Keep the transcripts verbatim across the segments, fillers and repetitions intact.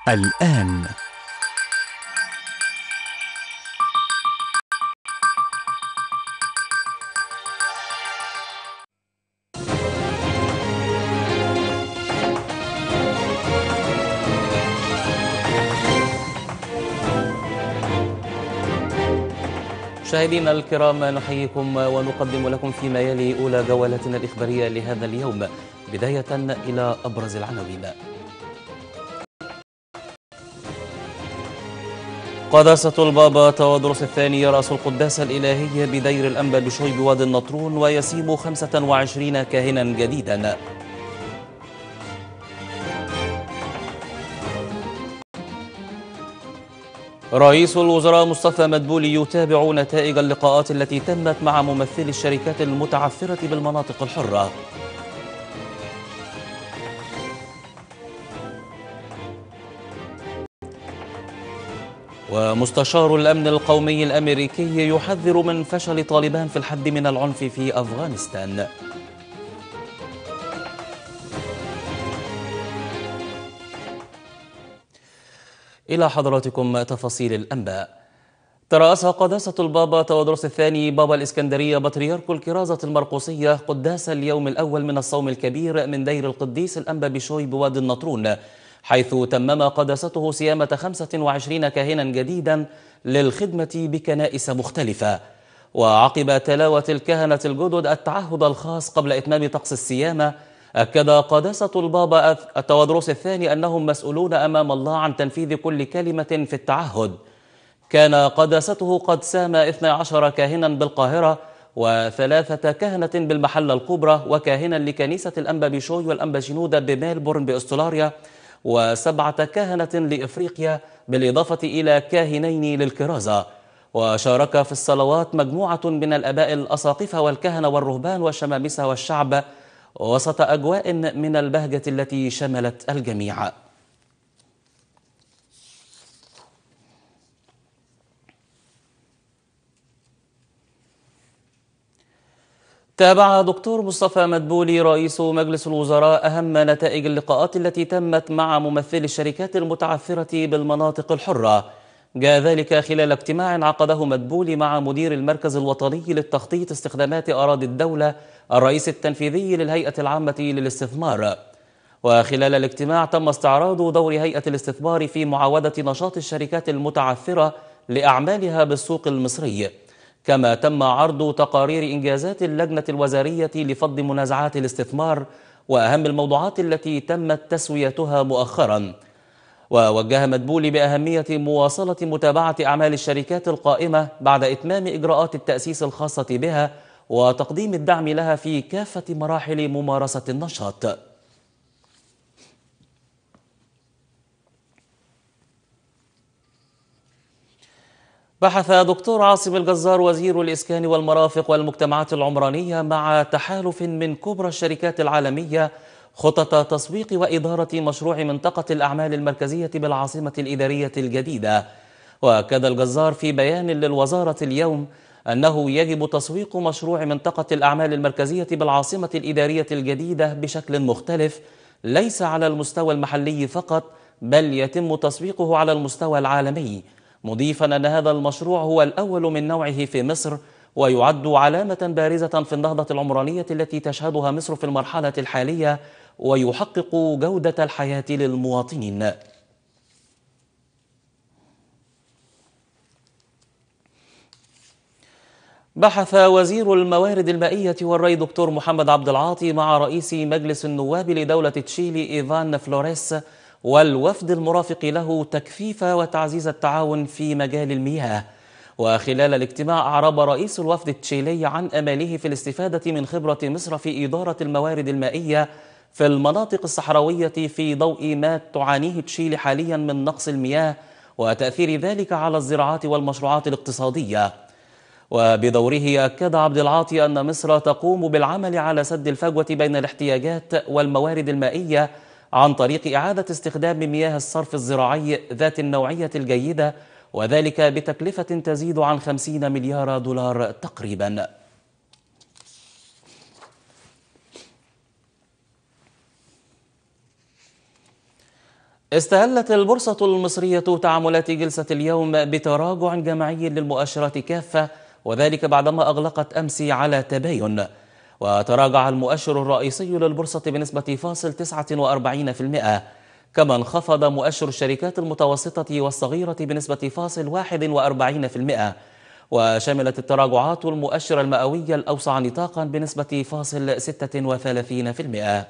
الآن مشاهدينا الكرام، نحييكم ونقدم لكم فيما يلي أولى جولتنا الإخبارية لهذا اليوم. بداية إلى أبرز العناوين. قداسة البابا تودروس الثاني يرأس القداسة الإلهية بدير الأنبا بشوي بوادي النطرون ويسيم خمسة وعشرين كاهنا جديدا. رئيس الوزراء مصطفى مدبولي يتابع نتائج اللقاءات التي تمت مع ممثلي الشركات المتعثرة بالمناطق الحرة. ومستشار الأمن القومي الأمريكي يحذر من فشل طالبان في الحد من العنف في أفغانستان. إلى حضراتكم تفاصيل الأنباء. ترأس قداسة البابا تودروس الثاني بابا الإسكندرية بطريرك الكرازة المرقسية قداس اليوم الأول من الصوم الكبير من دير القديس الأنبا بشوي بوادي النطرون، حيث تمم قداسته صيامة خمسة وعشرين كاهنا جديدا للخدمة بكنائس مختلفة. وعقب تلاوة الكهنة الجدد التعهد الخاص قبل إتمام طقس الصيامة، أكد قداسة البابا التودروس الثاني أنهم مسؤولون أمام الله عن تنفيذ كل كلمة في التعهد. كان قداسته قد سام اثني عشر كاهنا بالقاهرة وثلاثة كهنة بالمحلة الكبرى وكاهنا لكنيسة الأنبا بشوي والأنبا شنودة بميلبورن بأستراليا وسبعة كهنة لإفريقيا بالإضافة إلى كاهنين للكرازة. وشارك في الصلوات مجموعة من الآباء الأساقفة والكهنة والرهبان والشمامسة والشعب وسط أجواء من البهجة التي شملت الجميع. تابع دكتور مصطفى مدبولي رئيس مجلس الوزراء أهم نتائج اللقاءات التي تمت مع ممثلي الشركات المتعثرة بالمناطق الحرة. جاء ذلك خلال اجتماع عقده مدبولي مع مدير المركز الوطني للتخطيط استخدامات أراضي الدولة الرئيس التنفيذي للهيئة العامة للاستثمار. وخلال الاجتماع تم استعراض دور هيئة الاستثمار في معاودة نشاط الشركات المتعثرة لأعمالها بالسوق المصري، كما تم عرض تقارير إنجازات اللجنة الوزارية لفض منازعات الاستثمار وأهم الموضوعات التي تمت تسويتها مؤخرا. ووجه مدبولي بأهمية مواصلة متابعة أعمال الشركات القائمة بعد إتمام إجراءات التأسيس الخاصة بها وتقديم الدعم لها في كافة مراحل ممارسة النشاط. بحث دكتور عاصم الجزار وزير الإسكان والمرافق والمجتمعات العمرانية مع تحالف من كبرى الشركات العالمية خطط تسويق وإدارة مشروع منطقة الأعمال المركزية بالعاصمة الإدارية الجديدة. وأكد الجزار في بيان للوزارة اليوم أنه يجب تسويق مشروع منطقة الأعمال المركزية بالعاصمة الإدارية الجديدة بشكل مختلف، ليس على المستوى المحلي فقط بل يتم تسويقه على المستوى العالمي، مضيفا أن هذا المشروع هو الأول من نوعه في مصر ويعد علامة بارزة في النهضة العمرانية التي تشهدها مصر في المرحلة الحالية ويحقق جودة الحياة للمواطنين. بحث وزير الموارد المائية والري دكتور محمد عبد العاطي مع رئيس مجلس النواب لدولة تشيلي إيفان فلوريس والوفد المرافق له تكثيف وتعزيز التعاون في مجال المياه. وخلال الاجتماع أعرب رئيس الوفد التشيلي عن أماله في الاستفادة من خبرة مصر في إدارة الموارد المائية في المناطق الصحراوية في ضوء ما تعانيه تشيلي حاليا من نقص المياه وتأثير ذلك على الزراعات والمشروعات الاقتصادية. وبدوره أكد عبد العاطي أن مصر تقوم بالعمل على سد الفجوة بين الاحتياجات والموارد المائية عن طريق إعادة استخدام مياه الصرف الزراعي ذات النوعية الجيدة، وذلك بتكلفة تزيد عن خمسين مليار دولار تقريبا. استهلت البورصة المصرية تعاملات جلسة اليوم بتراجع جماعي للمؤشرات كافة، وذلك بعدما أغلقت أمس على تباين. وتراجع المؤشر الرئيسي للبورصة بنسبة فاصل تسعة وأربعين بالمئة، كما انخفض مؤشر الشركات المتوسطة والصغيرة بنسبة فاصل واحد وأربعين بالمئة. وشملت التراجعات المؤشر المئوي الأوسع نطاقا بنسبة فاصل ستة وثلاثين بالمئة.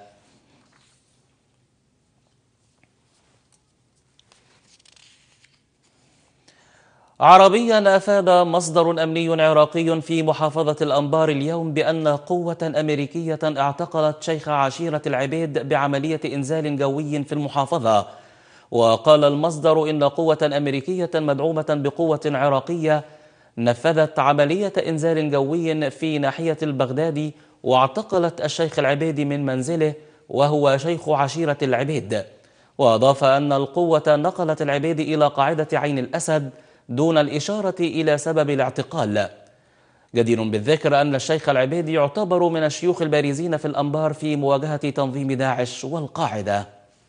عربيا أفاد مصدر أمني عراقي في محافظة الأنبار اليوم بأن قوة أمريكية اعتقلت شيخ عشيرة العبيد بعملية إنزال جوي في المحافظة. وقال المصدر إن قوة أمريكية مدعومة بقوة عراقية نفذت عملية إنزال جوي في ناحية البغدادي، واعتقلت الشيخ العبيدي من منزله وهو شيخ عشيرة العبيد. وأضاف أن القوة نقلت العبيدي إلى قاعدة عين الأسد دون الإشارة إلى سبب الاعتقال. جدير بالذكر أن الشيخ العبيدي يعتبر من الشيوخ البارزين في الأنبار في مواجهة تنظيم داعش والقاعدة.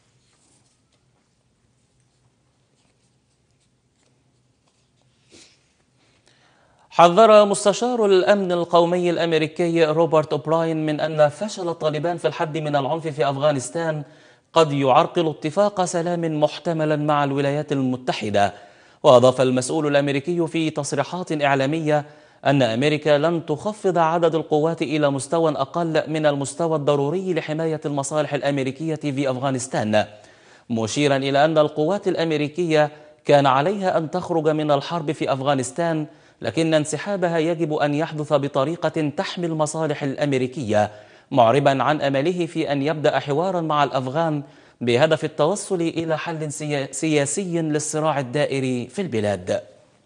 حذر مستشار الأمن القومي الأمريكي روبرت أوبراين من أن فشل الطالبان في الحد من العنف في أفغانستان قد يعرقل اتفاق سلام محتملا مع الولايات المتحدة. وأضاف المسؤول الأمريكي في تصريحات إعلامية أن أمريكا لن تخفض عدد القوات إلى مستوى أقل من المستوى الضروري لحماية المصالح الأمريكية في أفغانستان، مشيرا إلى أن القوات الأمريكية كان عليها أن تخرج من الحرب في أفغانستان، لكن انسحابها يجب أن يحدث بطريقة تحمي المصالح الأمريكية، معربا عن أمله في أن يبدأ حوارا مع الأفغان بهدف التوصل إلى حل سياسي للصراع الدائري في البلاد.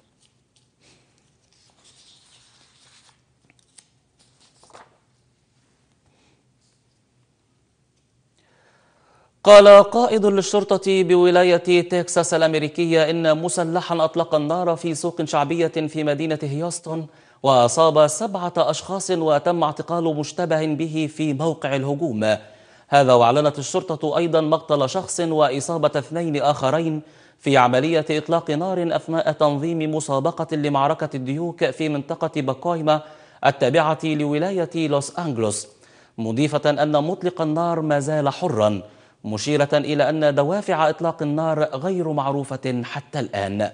قال قائد للشرطة بولاية تكساس الأمريكية إن مسلحا أطلق النار في سوق شعبية في مدينة هيوستن وأصاب سبعة أشخاص وتم اعتقال مشتبه به في موقع الهجوم هذا. وأعلنت الشرطة أيضا مقتل شخص وإصابة اثنين آخرين في عملية إطلاق نار أثناء تنظيم مسابقة لمعركة الديوك في منطقة باكويما التابعة لولاية لوس أنجلوس، مضيفة أن مطلق النار ما زال حرا، مشيرة إلى أن دوافع إطلاق النار غير معروفة حتى الآن.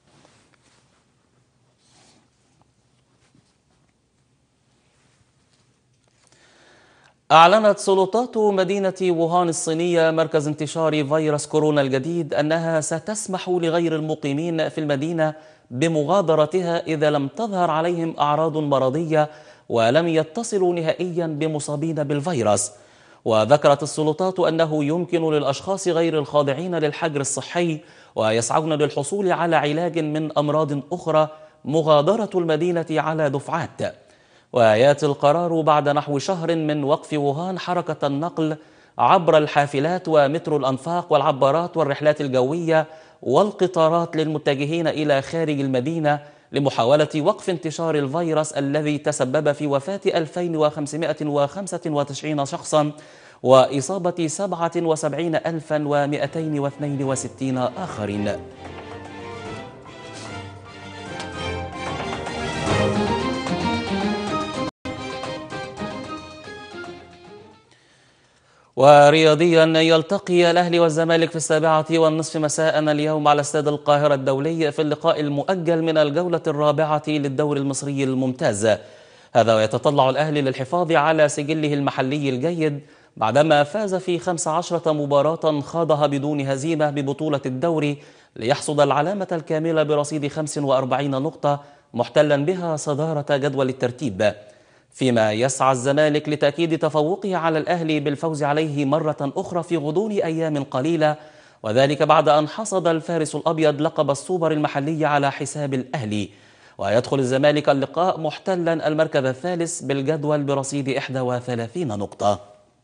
أعلنت سلطات مدينة ووهان الصينية مركز انتشار فيروس كورونا الجديد أنها ستسمح لغير المقيمين في المدينة بمغادرتها إذا لم تظهر عليهم أعراض مرضية ولم يتصلوا نهائيا بمصابين بالفيروس. وذكرت السلطات أنه يمكن للأشخاص غير الخاضعين للحجر الصحي ويسعون للحصول على علاج من أمراض أخرى مغادرة المدينة على دفعات. ويأتي القرار بعد نحو شهر من وقف ووهان حركة النقل عبر الحافلات ومترو الأنفاق والعبارات والرحلات الجوية والقطارات للمتجهين إلى خارج المدينة لمحاولة وقف انتشار الفيروس الذي تسبب في وفاة ألفين وخمسمائة وخمسة وتسعين شخصا وإصابة سبعة وسبعين ألفا ومئتين واثنين وستين آخرين. ورياضيا يلتقي الأهلي والزمالك في السابعة والنصف مساء اليوم على استاد القاهرة الدولي في اللقاء المؤجل من الجولة الرابعة للدوري المصري الممتاز. هذا ويتطلع الأهلي للحفاظ على سجله المحلي الجيد بعدما فاز في خمس عشرة مباراة خاضها بدون هزيمة ببطولة الدوري ليحصد العلامة الكاملة برصيد خمس وأربعين نقطة محتلا بها صدارة جدول الترتيب، فيما يسعى الزمالك لتأكيد تفوقه على الأهلي بالفوز عليه مرة أخرى في غضون أيام قليلة، وذلك بعد أن حصد الفارس الأبيض لقب السوبر المحلي على حساب الأهلي. ويدخل الزمالك اللقاء محتلا المركز الثالث بالجدول برصيد إحدى وثلاثين نقطة.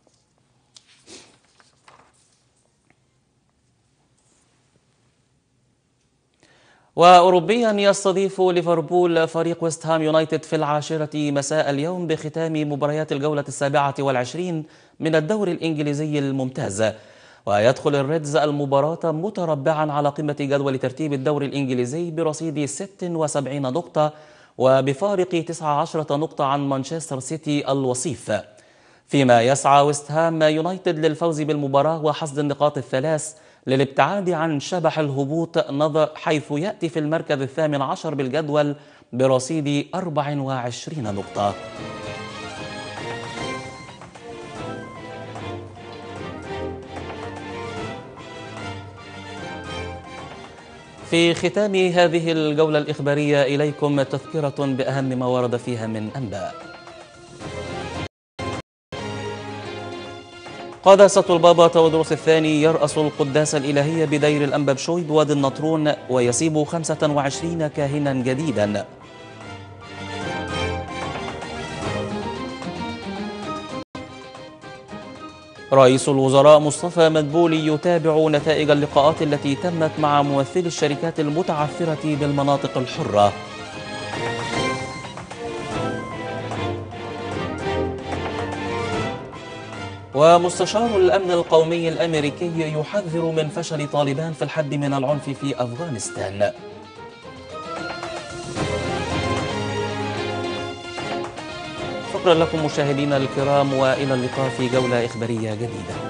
وأوروبيا يستضيف ليفربول فريق ويست هام يونايتد في العاشرة مساء اليوم بختام مباريات الجولة السابعة والعشرين من الدوري الإنجليزي الممتاز. ويدخل الريدز المباراة متربعا على قمة جدول ترتيب الدوري الإنجليزي برصيد ست وسبعين نقطة وبفارق تسعة عشر نقطة عن مانشستر سيتي الوصيف، فيما يسعى ويست هام يونايتد للفوز بالمباراة وحصد النقاط الثلاث للابتعاد عن شبح الهبوط، نظر حيث يأتي في المركز الثامن عشر بالجدول برصيد أربع وعشرين نقطة. في ختام هذه الجولة الإخبارية إليكم تذكرة بأهم ما ورد فيها من أنباء. قداسة البابا تودروس الثاني يرأس القداسة الإلهية بدير الأنبا بشوي بوادي النطرون ويسيب خمسة وعشرين كاهنا جديدا. رئيس الوزراء مصطفى مدبولي يتابع نتائج اللقاءات التي تمت مع ممثلي الشركات المتعثرة بالمناطق الحرة. ومستشار الأمن القومي الأمريكي يحذر من فشل طالبان في الحد من العنف في أفغانستان. شكرا لكم مشاهدينا الكرام، وإلى اللقاء في جولة إخبارية جديدة.